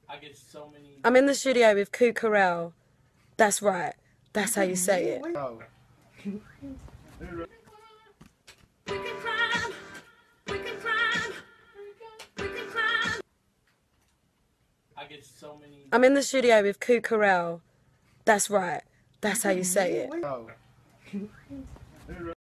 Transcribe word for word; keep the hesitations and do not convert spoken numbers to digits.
I get so many. I'm in the studio with Ku Carell. That's right. That's how you say it. Oh. I get so many. I'm in the studio with Ku Carell. That's right. That's how you say it. Oh.